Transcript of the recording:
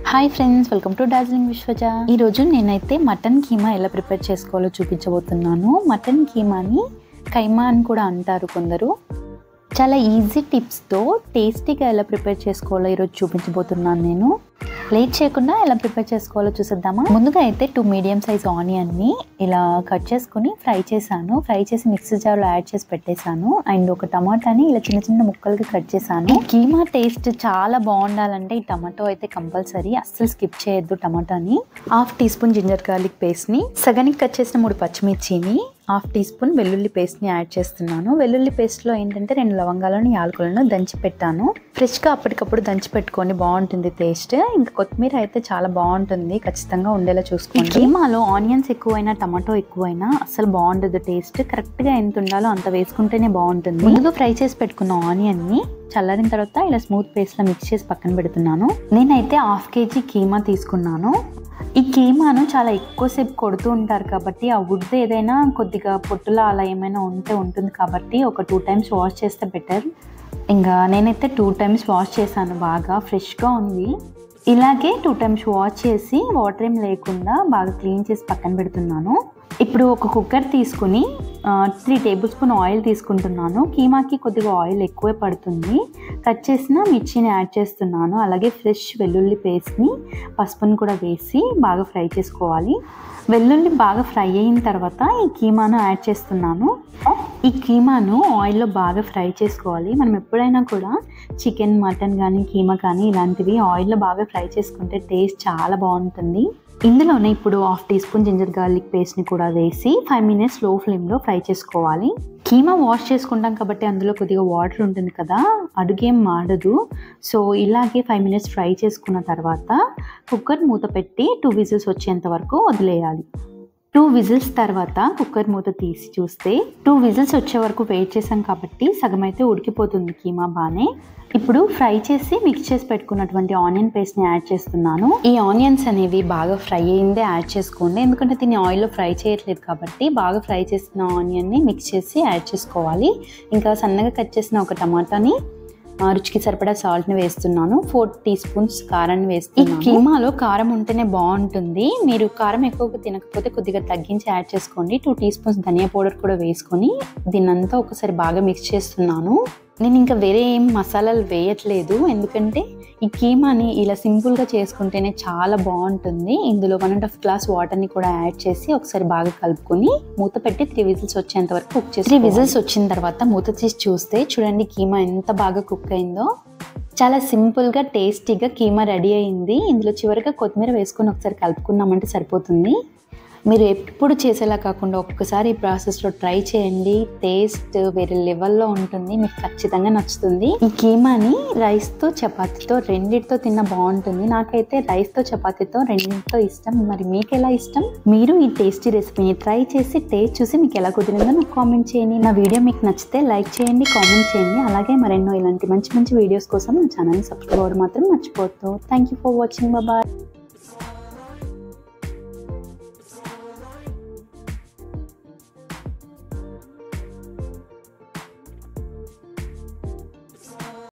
Hi friends, welcome to Darjeeling విశ్వజ. ఈరోజు నేనైతే మటన్ కీమా ఎలా ప్రిపేర్ చేసుకోవాలో చూపించబోతున్నాను. మటన్ కీమాని కైమా అని కూడా అంటారు కొందరు. చాలా ఈజీ టిప్స్తో టేస్టీగా ఎలా ప్రిపేర్ చేసుకోవాలో ఈరోజు చూపించబోతున్నాను నేను. లేట్ చేయకుండా ఎలా ప్రిపేర్ చేసుకోవాలో చూసేద్దామా. ముందుగా అయితే 2 మీడియం సైజ్ ఆనియన్ని ఇలా కట్ చేసుకుని ఫ్రై చేశాను. ఫ్రై చేసి మిక్సీ జార్లో యాడ్ చేసి పెట్టేశాను. అండ్ ఒక టమాటాని ఇలా చిన్న చిన్న ముక్కలుగా కట్ చేశాను. కీమా టేస్ట్ చాలా బాగుండాలంటే ఈ టమాటో అయితే కంపల్సరీ, అస్సలు స్కిప్ చేయొద్దు టమాటాని. 1/2 టీ స్పూన్ జింజర్ గార్లిక్ పేస్ట్ని, సగానికి కట్ చేసిన 3 పచ్చిమిర్చిని, 1/2 టీ స్పూన్ వెల్లుల్లి పేస్ట్ని యాడ్ చేస్తున్నాను. వెల్లుల్లి పేస్ట్లో ఏంటంటే 2 లవంగాలను, యాలకులను దంచి పెట్టాను. ఫ్రెష్గా అప్పటికప్పుడు దంచి పెట్టుకొని బాగుంటుంది టేస్ట్. ఇంకా కొత్తిమీర అయితే చాలా బాగుంటుంది, ఖచ్చితంగా ఉండేలా చూసుకోండి. కీమాలో ఆనియన్స్ ఎక్కువైనా టమాటో ఎక్కువైనా అసలు బాగుండదు టేస్ట్. కరెక్ట్గా ఎంత ఉండాలో అంత వేసుకుంటేనే బాగుంటుంది. ముందుగా ఫ్రై చేసి పెట్టుకున్న ఆనియన్ని చల్లారిన తర్వాత ఇలా స్మూత్ పేస్ట్లో మిక్స్ చేసి పక్కన పెడుతున్నాను. నేనైతే 1/2 కేజీ కీమా తీసుకున్నాను. ఈ కీమాను చాలా ఎక్కువసేపు కొడుతూ ఉంటారు కాబట్టి ఆ వుడ్ ఏదైనా కొద్దిగా పొట్టులా అలా ఏమైనా ఉంటుంది కాబట్టి ఒక 2 టైమ్స్ వాష్ చేస్తే బెటర్. ఇంకా నేనైతే 2 టైమ్స్ వాష్ చేశాను, బాగా ఫ్రెష్గా ఉంది. ఇలాగే 2 టైమ్స్ వాష్ చేసి వాటర్ ఏం లేకుండా బాగా క్లీన్ చేసి పక్కన పెడుతున్నాను. ఇప్పుడు ఒక కుక్కర్ తీసుకుని 3 టేబుల్ స్పూన్ ఆయిల్ తీసుకుంటున్నాను. కీమాకి కొద్దిగా ఆయిల్ ఎక్కువే పడుతుంది. కట్ చేసిన మిర్చిని యాడ్ చేస్తున్నాను. అలాగే ఫ్రెష్ వెల్లుల్లి పేస్ట్ని, పసుపుని కూడా వేసి బాగా ఫ్రై చేసుకోవాలి. వెల్లుల్లి బాగా ఫ్రై అయిన తర్వాత ఈ కీమాను యాడ్ చేస్తున్నాను. ఈ కీమాను ఆయిల్లో బాగా ఫ్రై చేసుకోవాలి. మనం ఎప్పుడైనా కూడా చికెన్, మటన్ కానీ కీమా కానీ ఇలాంటివి ఆయిల్లో బాగా ఫ్రై చేసుకుంటే టేస్ట్ చాలా బాగుంటుంది. ఇందులోనే ఇప్పుడు 1/2 టీ స్పూన్ జింజర్ గార్లిక్ పేస్ట్ని కూడా వేసి 5 మినిట్స్ లో ఫ్లేమ్లో ఫ్రై చేసుకోవాలి. కీమా వాష్ చేసుకుంటాం కాబట్టి అందులో కొద్దిగా వాటర్ ఉంటుంది కదా, అడుగేం మాడదు. సో ఇలాగే 5 మినిట్స్ ఫ్రై చేసుకున్న తర్వాత కుక్కర్ మూత పెట్టి 2 విజిల్స్ వచ్చేంత వరకు వదిలేయాలి. 2 విజిల్స్ తర్వాత కుక్కర్ మూత తీసి చూస్తే 2 విజిల్స్ వచ్చే వరకు వెయిట్ చేసాం కాబట్టి సగం అయితే ఉడికిపోతుంది కీమా బాగానే. ఇప్పుడు ఫ్రై చేసి మిక్స్ చేసి పెట్టుకున్నటువంటి ఆనియన్ పేస్ట్ని యాడ్ చేస్తున్నాను. ఈ ఆనియన్స్ అనేవి బాగా ఫ్రై అయిందే యాడ్ చేసుకోండి, ఎందుకంటే దీన్ని ఆయిల్లో ఫ్రై చేయట్లేదు కాబట్టి. బాగా ఫ్రై చేసిన ఆనియన్ని మిక్స్ చేసి యాడ్ చేసుకోవాలి. ఇంకా సన్నగా కట్ చేసిన ఒక టమాటాని, రుచికి సరిపడా సాల్ట్ని వేస్తున్నాను. 4 టీ స్పూన్స్ కారాన్ని వేస్తున్నాను. ఈ కీమాలో కారం ఉంటేనే బాగుంటుంది. మీరు కారం ఎక్కువగా తినకపోతే కొద్దిగా తగ్గించి యాడ్ చేసుకోండి. 2 టీ స్పూన్స్ ధనియా పౌడర్ కూడా వేసుకొని దీన్నంతా ఒకసారి బాగా మిక్స్ చేస్తున్నాను. నేను ఇంకా వేరే ఏం మసాలాలు వేయట్లేదు, ఎందుకంటే ఈ కీమాని ఇలా సింపుల్గా చేసుకుంటేనే చాలా బాగుంటుంది. ఇందులో 1.5 గ్లాస్ వాటర్ని కూడా యాడ్ చేసి ఒకసారి బాగా కలుపుకొని మూత పెట్టి 3 విజిల్స్ వచ్చేంత వరకు కుక్ చేసి 3 విజిల్స్ వచ్చిన తర్వాత మూత తీసి చూస్తే చూడండి కీమా ఎంత బాగా కుక్ అయిందో. చాలా సింపుల్గా టేస్టీగా కీమా రెడీ అయింది. ఇందులో చివరిగా కొత్తిమీర వేసుకొని ఒకసారి కలుపుకున్నామంటే సరిపోతుంది. మీరు ఎప్పుడు చేసేలా కాకుండా ఒక్కసారి ఈ ప్రాసెస్లో ట్రై చేయండి. టేస్ట్ వేరే లెవెల్లో ఉంటుంది, మీకు ఖచ్చితంగా నచ్చుతుంది. ఈ కీమాని రైస్తో, చపాతీతో రెండింటితో తిన్న బాగుంటుంది. నాకైతే రైస్తో, చపాతీతో రెండింటితో ఇష్టం. మరి మీకు ఎలా ఇష్టం? మీరు ఈ టేస్టీ రెసిపీని ట్రై చేసి టేస్ట్ చూసి మీకు ఎలా కుదిరిందో నాకు కామెంట్ చేయండి. నా వీడియో మీకు నచ్చితే లైక్ చేయండి, కామెంట్ చేయండి. అలాగే మరెన్నో ఇలాంటి మంచి మంచి వీడియోస్ కోసం నా ఛానల్ని సబ్స్క్రైబ్ అవ్వడం మాత్రం మర్చిపోవద్దు. Thank you for watching. Bye.